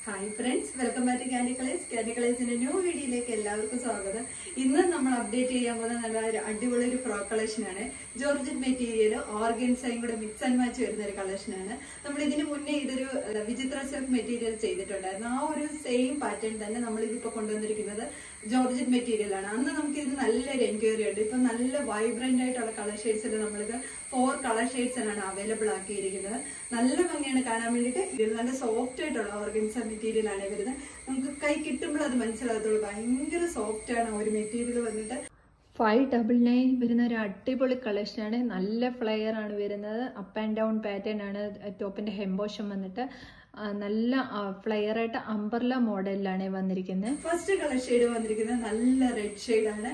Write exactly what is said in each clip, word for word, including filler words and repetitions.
Hi friends, welcome back to candy colours. Candy കളേഴ്സിന്റെ new വീഡിയോയിലേക്ക് എല്ലാവർക്കും സ്വാഗതം. ഇന്ന് നമ്മൾ അപ്ഡേറ്റ് ചെയ്യാൻ പോകുന്ന നല്ല ഒരു അടിപൊളി ഒരു ഫ്രോക്ക് കളക്ഷൻ ആണ്. ജോർജറ്റ് മെറ്റീരിയൽ ഓർഗൻസയും കൂടെ മിക്സ് ആൻഡ് മാച്ച് വരുന്ന ഒരു കളക്ഷൻ ആണ്. നമ്മൾ ഇതിന് മുന്നേ ഇതൊരു വിചിത്ര സിൽക്ക് മെറ്റീരിയൽ ചെയ്തിട്ടുണ്ടായിരുന്നു. ആ ഒരു സെയിം പാറ്റേൺ തന്നെ നമ്മൾ ഇതിപ്പോ കൊണ്ടുവന്നിരിക്കുന്നത് ജോർജറ്റ് മെറ്റീരിയൽ ആണ്. അന്ന് നമുക്ക് ഇത് നല്ലൊരു എൻക്വയറി ഉണ്ട്. ഇപ്പൊ നല്ല വൈബ്രന്റ് ആയിട്ടുള്ള കളർ ഷെയ്ഡ്സിൽ നമ്മൾക്ക് ഫോർ കളർ ഷെയ്ഡ്സിലാണ് അവൈലബിൾ ആക്കിയിരിക്കുന്നത്. നല്ല ഭംഗിയാണ് കാണാൻ വേണ്ടിയിട്ട്. ഇത് നല്ല സോഫ്റ്റ് ആയിട്ടുള്ള ഓർഗൻസ മെറ്റീരിയൽ ആണ് വരുന്നത്. നമുക്ക് കൈ കിട്ടുമ്പോൾ അത് മനസ്സിലാകത്തുള്ളൂ. ഭയങ്കര സോഫ്റ്റ് ആണ് ഒരു മെറ്റീരിയൽ വന്നിട്ട്. ഫൈവ് ഡബിൾ നയൻ വരുന്ന ഒരു അടിപൊളി കളക്ഷനാണ്. നല്ല ഫ്ലെയർ ആണ് വരുന്നത്. അപ്പ് ആൻഡ് ഡൗൺ പാറ്റേൺ ആണ്. ടോപ്പിന്റെ ഹെംബോഷം വന്നിട്ട് നല്ല ഫ്ലെയർ ആയിട്ട് അംബർല മോഡലിലാണ് വന്നിരിക്കുന്നത്. ഫസ്റ്റ് കളർ ഷെയ്ഡ് വന്നിരിക്കുന്നത് നല്ല റെഡ് ഷെയ്ഡ് ആണ്.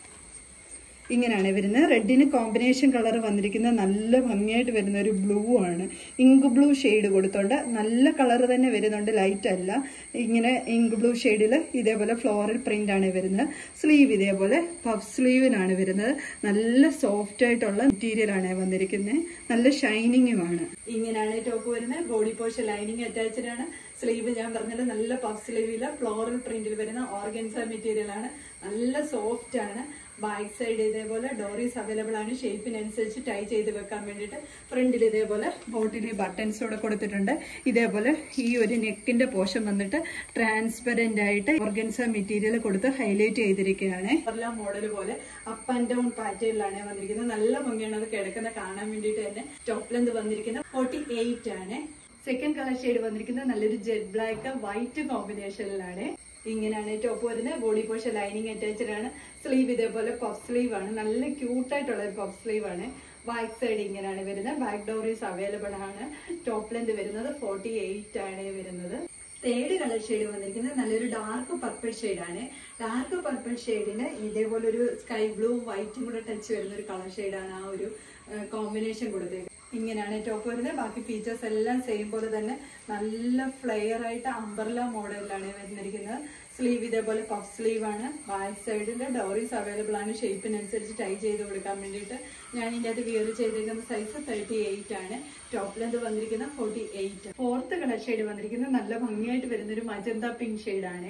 ഇങ്ങനെയാണ് വരുന്നത്. റെഡിന് കോമ്പിനേഷൻ കളർ വന്നിരിക്കുന്നത് നല്ല ഭംഗിയായിട്ട് വരുന്ന ഒരു ബ്ലൂ ആണ്. ഇങ്ക് ബ്ലൂ ഷെയ്ഡ് കൊടുത്തോണ്ട് നല്ല കളർ തന്നെ വരുന്നുണ്ട്, ലൈറ്റ് അല്ല. ഇങ്ങനെ ഇങ്ക് ബ്ലൂ ഷെയ്ഡിൽ ഇതേപോലെ ഫ്ലോറൽ പ്രിന്റ് ആണ് വരുന്നത്. സ്ലീവ് ഇതേപോലെ പഫ് സ്ലീവിനാണ് വരുന്നത്. നല്ല സോഫ്റ്റ് ആയിട്ടുള്ള മെറ്റീരിയൽ ആണ് വന്നിരിക്കുന്നത്. നല്ല ഷൈനിങ്ങുമാണ്. ഇങ്ങനെയാണ് ടോപ്പ് വരുന്നത്. ബോഡി പോർഷൻ ലൈനിങ് അറ്റാച്ച്ഡ് ആണ്. സ്ലീവ് ഞാൻ പറഞ്ഞത് നല്ല പഫ് സ്ലീവില് ഫ്ലോറൽ പ്രിന്റിൽ വരുന്ന ഓർഗൻസ മെറ്റീരിയൽ ആണ്. നല്ല സോഫ്റ്റ് ആണ്. ബാക്ക് സൈഡ് ഇതേപോലെ ഡോറീസ് അവൈലബിൾ ആണ്. ഷേപ്പിനനുസരിച്ച് ടൈ ചെയ്ത് വെക്കാൻ വേണ്ടിയിട്ട്. ഫ്രണ്ടിൽ ഇതേപോലെ ബോട്ടിൽ ബട്ടൺസ് കൂടെ കൊടുത്തിട്ടുണ്ട്. ഇതേപോലെ ഈ ഒരു നെക്കിന്റെ പോർഷൻ വന്നിട്ട് ട്രാൻസ്പെറന്റ് ആയിട്ട് ഓർഗൻസ മെറ്റീരിയൽ കൊടുത്ത് ഹൈലൈറ്റ് ചെയ്തിരിക്കുകയാണ്. എല്ലാ മോഡൽ പോലെ അപ്പ് ആൻഡ് ഡൗൺ പാറ്റേണിലാണ് വന്നിരിക്കുന്നത്. നല്ല ഭംഗിയാണ് അത് കിടക്കുന്ന കാണാൻ വേണ്ടിയിട്ട് തന്നെ. ടോപ്പ് ലെന്ത് വന്നിരിക്കുന്നത് ഫോർട്ടി എയ്റ്റ് ആണ്. സെക്കൻഡ് കളർ ഷെയ്ഡ് വന്നിരിക്കുന്നത് നല്ലൊരു ജെറ്റ് ബ്ലാക്ക് വൈറ്റ് കോമ്പിനേഷനിലാണ്. ഇങ്ങനെയാണ് ടോപ്പ് വരുന്നത്. ബോഡി പോർഷൻ ലൈനിങ് അറ്റാച്ച്ഡ് ആണ്. സ്ലീവ് ഇതേപോലെ പഫ് സ്ലീവ് ആണ്. നല്ല ക്യൂട്ടായിട്ടുള്ള ഒരു പഫ് സ്ലീവ് ആണ്. ബാക്ക് സൈഡ് ഇങ്ങനെയാണ് വരുന്നത്. ബാക്ക് ഡോറീസ് അവൈലബിൾ ആണ്. ടോപ്പ് ലെന്ത് വരുന്നത് ഫോർട്ടി എയ്റ്റ് ആണ് വരുന്നത്. തേർഡ് കളർ ഷെയ്ഡ് വന്നിരിക്കുന്നത് നല്ലൊരു ഡാർക്ക് പർപ്പിൾ ഷെയ്ഡാണ്. ഡാർക്ക് പർപ്പിൾ ഷെയ്ഡിന് ഇതേപോലെ ഒരു സ്കൈ ബ്ലൂ വൈറ്റും കൂടെ ടച്ച് വരുന്ന ഒരു കളർ ഷെയ്ഡാണ് ആ ഒരു കോമ്പിനേഷൻ കൊടുത്തത്. ഇങ്ങനെയാണ് ടോപ്പ് വരുന്നത്. ബാക്കി ഫീച്ചേഴ്സ് എല്ലാം സെയിം പോലെ തന്നെ നല്ല ഫ്ലെയർ ആയിട്ട് അംബർല മോഡലിലാണ് വന്നിരിക്കുന്നത്. സ്ലീവ് ഇതേപോലെ പഫ് സ്ലീവ് ആണ്. ബാക്ക് സൈഡിൽ ഡോറീസ് അവൈലബിൾ ആണ്. ഷേപ്പിനനുസരിച്ച് ടൈ ചെയ്ത് കൊടുക്കാൻ വേണ്ടിയിട്ട്. ഞാൻ ഇതിൻ്റെ അത് വിയർ ചെയ്തിരിക്കുന്ന സൈസ് തേർട്ടി എയ്റ്റ് ആണ്. ടോപ്പ് ലെന്ത് വന്നിരിക്കുന്നത് forty eight. Fourth colour shade വന്നിരിക്കുന്നത് നല്ല ഭംഗിയായിട്ട് വരുന്നൊരു മജന്ത പിങ്ക് ഷെയ്ഡാണ്.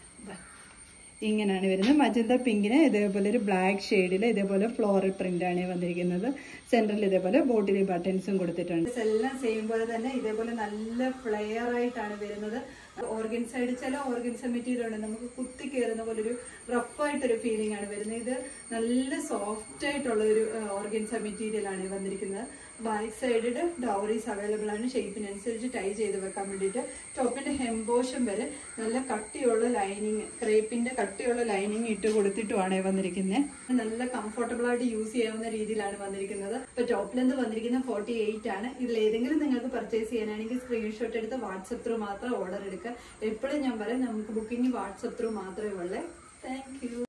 ഇങ്ങനെയാണ് വരുന്നത്. മജന്ത പിങ്കിന് ഇതേപോലെ ഒരു ബ്ലാക്ക് ഷെയ്ഡിൽ ഇതേപോലെ ഫ്ലോറൽ പ്രിന്റ് ആണ് വന്നിരിക്കുന്നത്. സെന്ററിൽ ഇതേപോലെ ബോട്ടിൽ ബട്ടൺസും കൊടുത്തിട്ടുണ്ട്. എല്ലാം സെയിം പോലെ തന്നെ ഇതേപോലെ നല്ല ഫ്ലെയർ ആയിട്ടാണ് വരുന്നത്. ഓർഗൻ സൈഡ് ചില ഓർഗൻസ മെറ്റീരിയൽ ഉണ്ട് നമുക്ക് കുത്തി കയറുന്ന പോലെ ഒരു റഫായിട്ടൊരു ഫീലിംഗ് ആണ് വരുന്നത്. ഇത് നല്ല സോഫ്റ്റ് ആയിട്ടുള്ള ഒരു ഓർഗൻസ മെറ്റീരിയൽ ആണ് വന്നിരിക്കുന്നത്. ബാക്ക് സൈഡിൽ ഡോറീസ് അവൈലബിൾ ആണ്. ഷേപ്പിനനുസരിച്ച് ടൈ ചെയ്ത് വെക്കാൻ വേണ്ടിയിട്ട്. ടോപ്പിന്റെ ഹെംബോഷം വരെ നല്ല കട്ടിയുള്ള ലൈനിങ്, ക്രേപ്പിന്റെ കട്ടിയുള്ള ലൈനിങ് ഇട്ട് കൊടുത്തിട്ടുമാണ് വന്നിരിക്കുന്നത്. നല്ല കംഫർട്ടബിൾ ആയിട്ട് യൂസ് ചെയ്യാവുന്ന രീതിയിലാണ് വന്നിരിക്കുന്നത്. ഇപ്പൊ ടോപ്പ് ലെന്ത് വന്നിരിക്കുന്നത് ഫോർട്ടി എയ്റ്റ് ആണ്. ഇതിൽ ഏതെങ്കിലും നിങ്ങൾക്ക് പർച്ചേസ് ചെയ്യാനാണെങ്കിൽ സ്ക്രീൻഷോട്ട് എടുത്ത് വാട്സപ്പ് ത്രൂ മാത്രം ഓർഡർ എടുക്കുക. എപ്പോഴും ഞാൻ പറയാം, നമുക്ക് ബുക്കിംഗ് വാട്സപ്പ് ത്രൂ മാത്രമേ ഉള്ളൂ. Thank U.